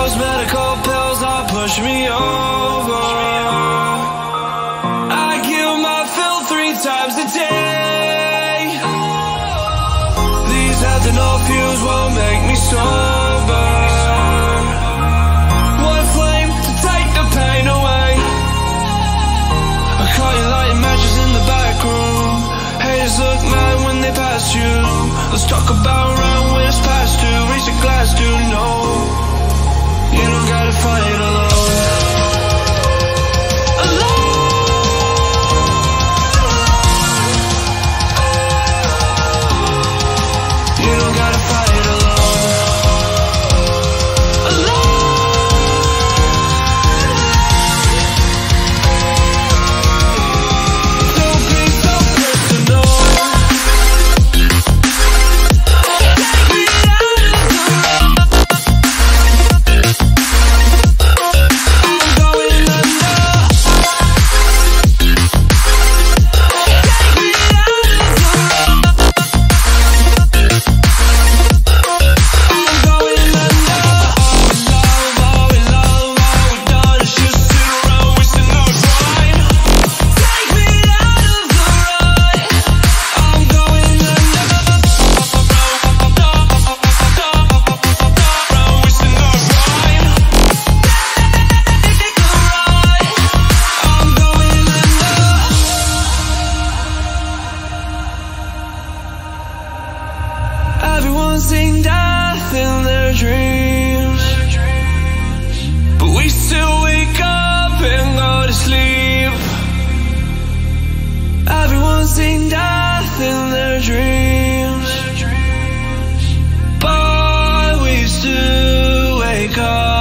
those medical pills that push me over. I kill my fill 3 times a day. These ethanol fumes won't make me sober. One flame to take the pain away. I caught you lighting matches in the back room. Haters look mad when they pass you. Let's talk about round when it's past due. Raise a glass to no. You don't gotta fight alone. You don't gotta fight alone. Don't be so personal. Everyone's seen death in their dreams, but we still wake up and go to sleep. Everyone's seen death in their dreams, but we still wake up.